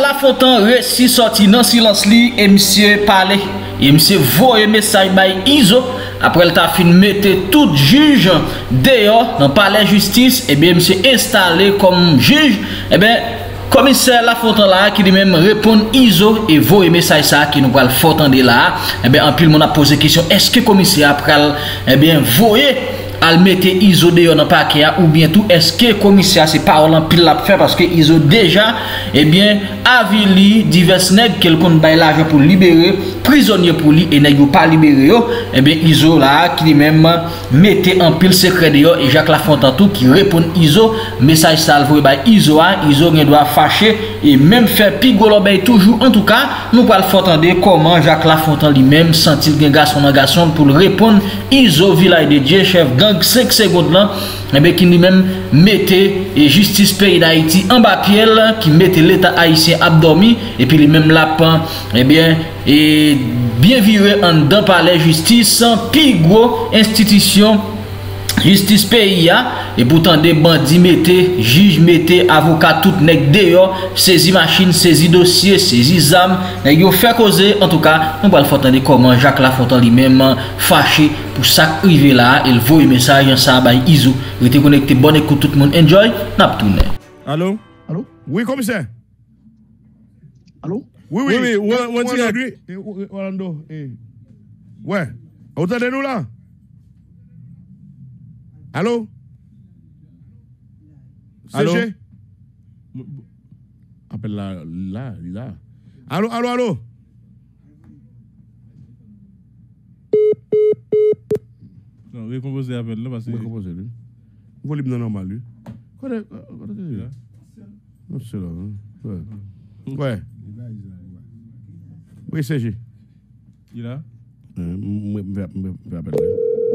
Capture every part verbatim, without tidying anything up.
La Fontaine réussit sorti dans silence li et monsieur parler et monsieur voyer message by Izo après le t'a fin mettre tout juge dehors dans palais justice et bien monsieur installé comme juge et bien commissaire La Fontaine là qui lui même répond Izo et voyer message ça qui nous va le Fontaine là et bien en pile mon a posé question est-ce que commissaire après et bien voyer al mette Izo dehors dans paquet ou bien tout est-ce que commissaire c'est parole en pile la faire parce que Izo déjà et bien avili divers nèg quelqu'un bail l'argent pour libérer prisonnier pour lui et nèg pas libéré yo et bien Izo là qui même mettait en pile secret dehors et Jacques Lafontaine tout qui répond Izo message salvé by Izo Izo doit fâcher et même faire pigolo bay toujours en tout cas nous pas le entendre comment Jacques Lafontaine lui-même sentit le garçon en garçon pour répondre Izo village de Dieu chef cinq secondes là et bien qui lui-même mettait et justice pays d'Haïti en bas pied qui mettait l'état haïtien abdormi et puis lui-même lapin et bien et bien viré en dans palais justice puis gros institution justice pays et pourtant des bandits mettaient juge mettaient avocat tout nèg dehors saisi machine saisi dossier saisi zam nèg yo fait causer en tout cas on va le entendre comment Jacques Lafontaine lui-même fâché pour ça arrivé là il voit un message en ça by Izo restez connecté bonne écoute tout le monde enjoy n'a tourner. Allô allô oui commissaire allô oui oui oui oui on Orlando ouais entendez-nous là. Allô? Allô? C G? Appelle là, là, là. Allô, allô, allô? Non, recomposer appel là parce que. Recomposer lui. Volume non normal lui. Quoi est là? Non, c'est là. Ouais. Ouais. Oui, C G. Il a? Euh, je vais appeler.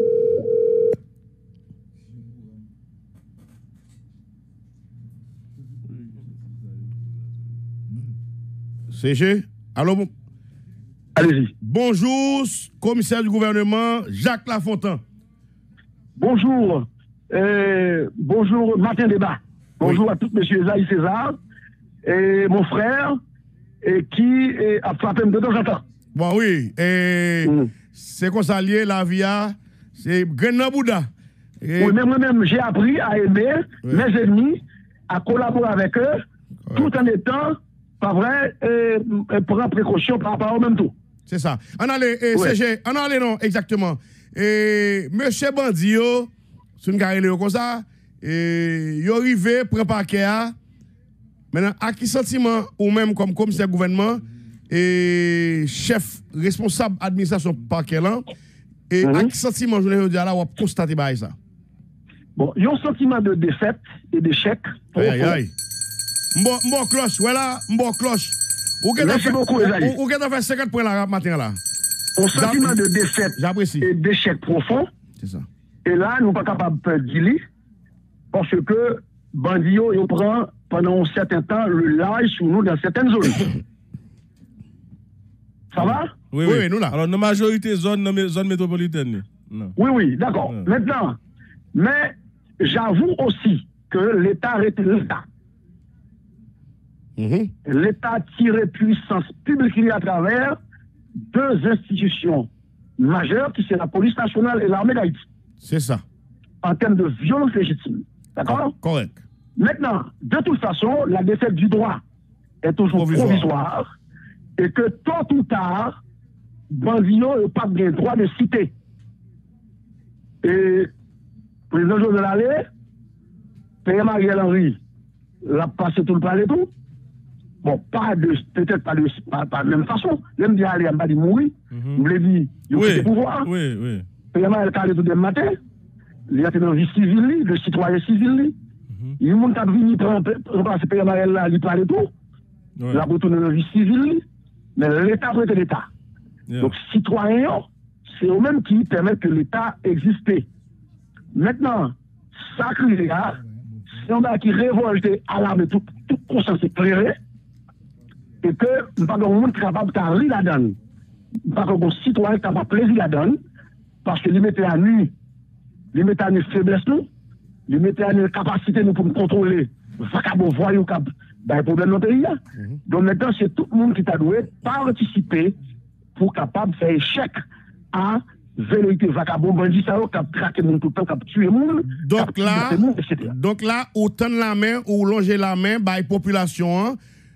C G, allô? Allez-y. Bonjour, commissaire du gouvernement, Jacques Lafontaine. Bonjour. Euh, bonjour, Matin Débat. Bonjour oui. à tous, messieurs Zaï César, et mon frère, et qui est, a frappé de temps en temps. Bon, oui, et mm. c'est qu'on s'allie, la via, c'est Grenan Bouddha. Et... Oui, mais moi-même, j'ai appris à aimer oui. mes ennemis, à collaborer avec eux, oui. tout en étant. Pas vrai, et, et prendre précaution par rapport au même tout. C'est ça. On allait, et, ouais. C G, on allait non, exactement. Et monsieur Bandio, c'est une carrière comme ça, et il est arrivé, prend paquet. Maintenant, à qui sentiment, ou même comme commissaire gouvernement, et chef responsable administration paquet là, et mm -hmm. à qui sentiment, je veux dire là, on a constaté ça? Bon, il y a un sentiment de défaite et d'échec. Aïe, aïe, aïe. Mbo, mbo cloche, voilà, mbo cloche. Merci beaucoup, Esaïe. Ou qu'est-ce fait cinquante points là, matin là? Un sentiment de défaite et d'échec profond. C'est ça. Et là, nous ne sommes pas capables de dire parce que Bandio, il prend pendant un certain temps le large sur nous dans certaines zones. Ça va? Oui, oui, oui, nous là. Alors, dans la majorité zone, dans zone métropolitaine. Non. Oui, oui, d'accord. Maintenant, mais j'avoue aussi que l'État arrête l'État. Mm-hmm. L'État tire puissance publique à travers deux institutions majeures qui sont la police nationale et l'armée d'Haïti. C'est ça. En termes de violence légitime. D'accord? Correct. Maintenant, de toute façon, la défaite du droit est toujours provisoire, provisoire et que tôt ou tard, Bandio n'a pas de droit de citer. Et le président de l'Allée, P. Mariel Henry, l'a passé tout le palais tout. Bon, pas de, peut-être pas de, pas, pas de la même façon. L'homme dit aller en bas de mourir. Vous l'avez dit, il y a des pouvoirs. Oui, oui. P. Mariel parle tout le matin. Il y a dans la vie civile, le citoyen civil. Il y a des gens qui viennent prendre P. Mariel là, il parle tout. La retourner dans la vie civile. Mais l'État peut être l'État. Donc, citoyens, c'est eux-mêmes qui permettent que l'État existe. Maintenant, ça crée là, c'est un qui révolte à l'arme toute conscience éclairée et que nous pas de monde capable de rire là-dedans. Pas que les citoyens capable de plaisir là-dedans parce que les mettent à nu, les mettent à nu faiblesse nous, les mettent à nu capacité nous pour nous contrôler, vacabon voyou cap dans le problème de notre pays. Mm-hmm. Donc maintenant, c'est tout le monde qui t'a doué participer pour capable faire échec à vérité vagabond bandit ça qui a traqué mon tout le temps, qui a tué monde. Donc là, donc là, autant la main ou longer la main par la population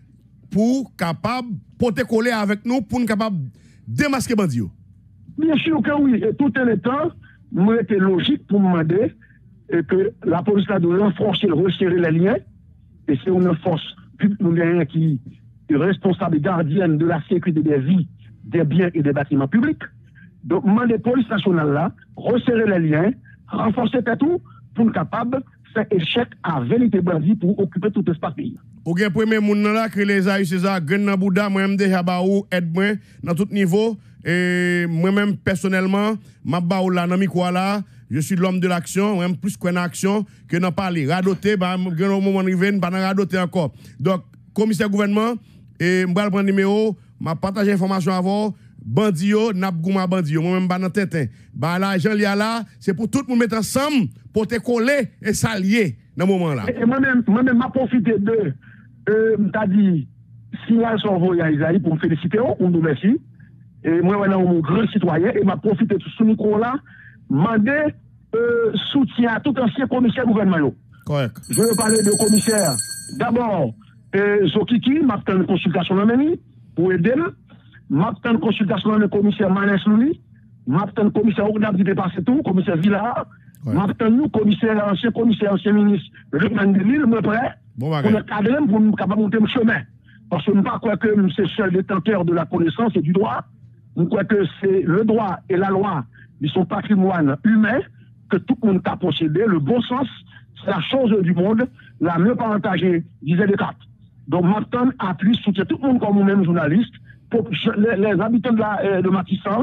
pour capable porter coller avec nous pour nous capable démasquer bandit. Bien sûr que oui, et tout un temps, moi était logique pour me demander et que la police a doit renforcer, resserrer les liens, et c'est une force publique qui est responsable et gardienne de la sécurité des vies, des biens et des bâtiments publics. Donc, moi, les polices nationales là, resserrer les liens, renforcer tout pour être capable de faire échec à vérité bandit pour occuper tout espace pays. Ok, premier monde là, que les aïeux, c'est ça, Grenna Bouddha, moi-même déjà, bah, ou aide-moi dans tout niveau. Et moi-même, personnellement, ma baou là, dans quoi là, je suis l'homme de l'action, même plus qu'une action, que n'en parler. Radoter, bah, au moment où je pas radoter encore. Donc, commissaire gouvernement, et je vais prendre le numéro, je partage l'information avant, bandio, nabgouma bandio, moi-même, bah, dans tête. Bah, là, Jean Lia là, c'est pour tout le monde mettre ensemble, pour te coller et s'allier dans ce moment-là. Et moi-même, moi-même, m'a profité de, euh, t'as dit, signal sur envoyé à Isaïe pour me féliciter, pour me remercier. Et moi, je suis un grand citoyen et m'a profité de ce micro-là, demander euh, soutien à tout ancien commissaire gouvernement. Correct. Je veux parler de commissaire. D'abord, euh, Zokiki, m'a fait une consultation dans le pour aider. M'a fait une consultation dans le commissaire Manès Louli. M'a fait une commissaire Ognab qui dépasse tout, commissaire Villa. M'a fait nous, commissaire, ancien commissaire, ancien ministre, le Rukman de Lille, moi prêt. Bon, pour le cadrer, pour nous capable monter le chemin. Parce que je ne pas croire que c'est seul détenteur de la connaissance et du droit. Je crois que c'est le droit et la loi de son patrimoine humain que tout le monde a possédé. Le bon sens, c'est la chose du monde, la mieux partagée, disait Descartes. Donc maintenant, appuie, soutient tout le monde comme nous-mêmes journalistes, pour les, les habitants de, la, de Matissan,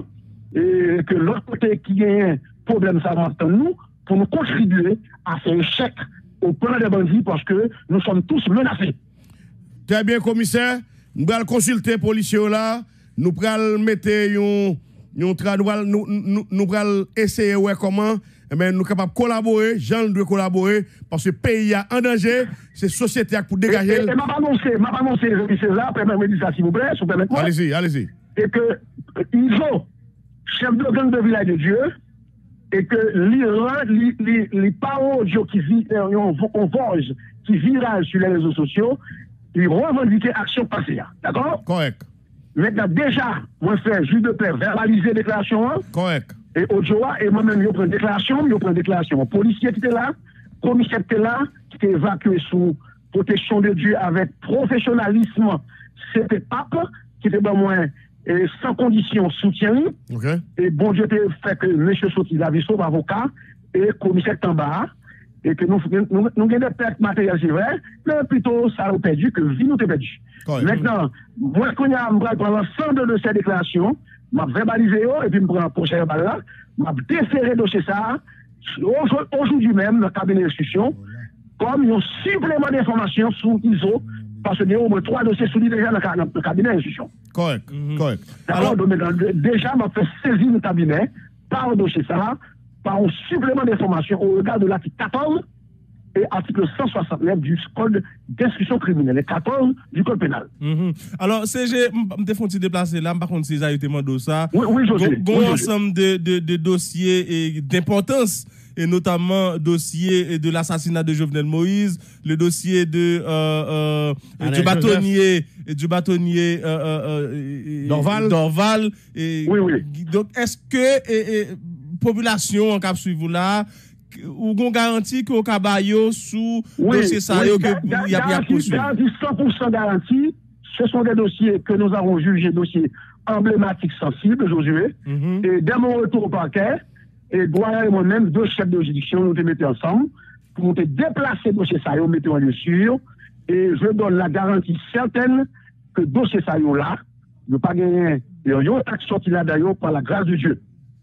et que l'autre côté qui a un problème, ça maintenant nous, pour nous contribuer à faire échec au plan des bandits parce que nous sommes tous menacés. Très bien, commissaire. Nous allons consulter les policiers là. Nous allons mettre un. Nous allons nous, nous, essayer ouais, comment eh bien, nous sommes capables de collaborer. Jean doit collaborer parce que le pays est en danger. C'est la société pour dégager. Et je m'a annoncé, m'a annoncé, c'est là, permettez-moi ça s'il vous plaît, si vous permettez. Allez-y, allez-y. Et que Iso, chef de gang de village de Dieu, et que l'Iran, les paroles qui vivent, on voge, qui viragent sur les réseaux sociaux, ils revendiquent action passée. D'accord? Correct. Maintenant, déjà, moi, je fais juste de paix, verbaliser la déclaration. Correct. Et Odjoa, et moi-même, je prends une déclaration, je prends une déclaration. Policier qui était là, commissaire qui était là, qui était évacué sous protection de Dieu avec professionnalisme, c'était Pape, qui était ben moins et sans condition soutien. Okay. Et bon Dieu fait que M. Soti Daviso, avocat, et commissaire Tamba, et que nous nous, nous avons des pertes matérielles, c'est vrai, mais plutôt ça a perdu que vie nous a perdu. Correct. Maintenant, moi, je vais prendre l'ensemble de ces déclarations, je vais verbaliser et puis je prends un prochain balle là, je vais déférer le dossier ça, aujourd'hui même, dans le cabinet d'instruction, comme un supplément d'informations sur I S O, parce qu'il y a au moins trois dossiers soulignés déjà dans le cabinet d'instruction. Correct, mm-hmm. Correct. Alors, donc, déjà, je vais faire saisir le cabinet par le dossier ça, par un supplément d'informations au regard de l'article quatorze et article cent soixante-neuf du code d'instruction criminelle, et quatorze du code pénal. Mm-hmm. Alors, C G, je vais te déplacer là, par contre, si j'ai été demandé ça. Oui, oui, je sais. Il y a un ensemble de, de, de dossiers d'importance, et notamment dossier de l'assassinat de Jovenel Moïse, le dossier de euh, euh, du bâtonnier, du bâtonnier euh, euh, Dorval. Dorval. Et, oui, oui. Donc, est-ce que et, et, population en cap suivre là, ou qu'on garantit qu'au cabayo sous oui, dossier ça, oui, il y a bien poursuivi. cent pour cent garantie. Ce sont des dossiers que nous avons jugés dossiers emblématiques sensibles, Josué. Mm-hmm. Et dès mon retour au parquet, et Goya et moi-même, deux chefs de juridiction, nous te mettons ensemble pour nous te déplacer dossier ça, nous mettons en lieu sûr. Et je donne la garantie certaine que dossier ça là, ne pas gagner, il y a une action sortie là d'ailleurs par la grâce de Dieu.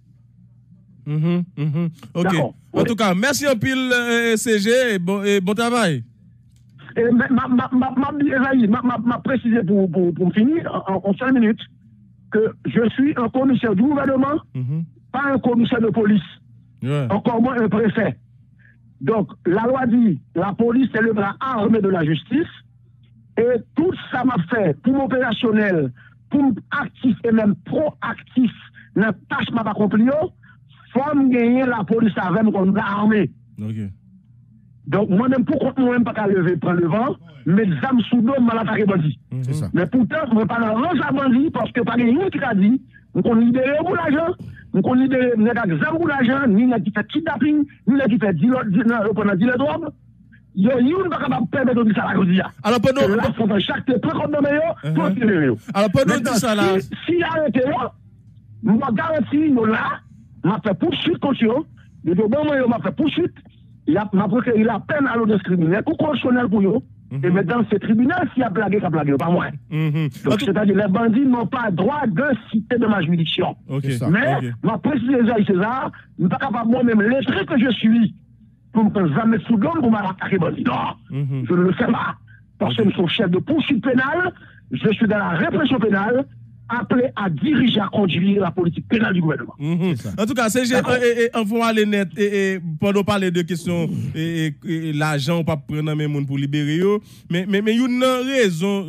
Mm-hmm, mm-hmm. Ok. En oui. tout cas, merci un pile euh, C G et bon, et bon travail. Et ma, ma, ma, ma, ma, ma, ma précisé pour, pour, pour finir en, en cinq minutes que je suis un commissaire du gouvernement, mm-hmm. pas un commissaire de police, yeah. Encore moins un préfet. Donc, la loi dit la police est le bras armé de la justice Et tout ça m'a fait pour m'opérationnel, pour m'actif et même proactif dans la tâche m'a pas accompli, faut me gagner la police avec moi contre l'armée. OK. Donc, moi-même, pour contre moi-même, pas qu'à lever, prendre le vent, mais des âmes sous l'homme, mal attaquer bandit. C'est ça. Mais pourtant, je ne veux pas dans à bandit, parce que pas de rien qui a dit, nous qu'on libérer pour l'argent, nous qu'on libérer, nous avons des pour l'argent, ni nous qui fait kidnapping, ni nous qui fait dealer de drogue. Yo, yo, nous pas capable de permettre de ça la cause. Alors, pendant. Là, faut faire chaque peu comme dans meilleur, pour tirer. Alors, pendant tout ça là. Si arrêté là, moi garantis, nous là, m'a fait poursuite contre eux, de bon moment, m'a fait poursuite. Il a procuré la peine à l'autre criminel ou constitutionnel pour eux. Mm-hmm. Et maintenant, ce tribunal, s'il a blagué, il a blagué, pas moi. Mm-hmm. Donc, c'est-à-dire les bandits n'ont pas droit de citer de ma juridiction. Okay. Mais, okay. Ma précision, César, je ne suis pas capable moi-même, l'esprit que je suis, pour me faire jamais sous l'homme pour m'attaquer bandit. Non, mm-hmm. Je ne le fais pas. Parce que je suis chef de poursuite pénale, je suis dans la répression pénale, appelé à diriger, à conduire la politique pénale du gouvernement. Mm-hmm. En tout cas, C G, on va aller net, et, et, pendant parler de questions, et, et, et l'argent, on ne peut pas prendre même monde pour libérer, mais mais mais il y a une raison,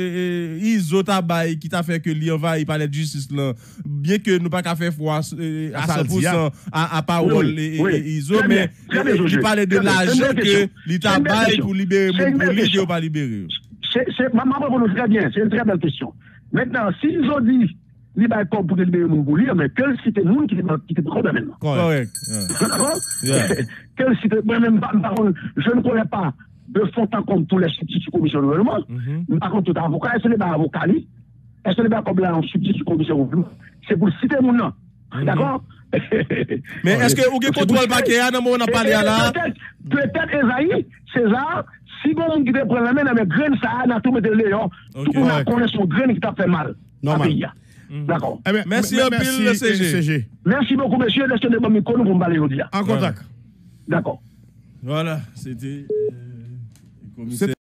ils ont tabac qui t'a fait que l'envahit par la justice, là, bien que nous pas qu'à faire foi à cent pour cent à, à parole, oui, et, oui. Et, ils ont, mais il parlait de l'argent que l'État baille pour libérer, pour libérer ou pas libérer. C'est, ma maman vous très bien, c'est une très belle question. Maintenant, s'ils ont dit, ils vont être pour libérer mon boulier, mais quelle cité nous qui était trop bien maintenant? Correct. D'accord? Quelle cité, moi-même, je ne connais pas de fond en compte tous les substituts commission de gouvernement. Par contre, tout avocat, est-ce que les avocats, est-ce que les avocats comme là, en substitut commission de gouvernement? C'est pour citer mon nom. D'accord? Mais est-ce que vous contrôlez pas qu'il y a un moment où on a parlé à là? Peut-être, Esaïe, César, si vous qui te prenez la main, mais graine, ça a tout mettre le léon. Tout le monde connaît son graine qui t'a fait mal. Normal. D'accord. Merci un peu, le C G. Merci beaucoup, monsieur. Laissez le bon micro, nous allons parler aujourd'hui. En contact. D'accord. Voilà, c'était.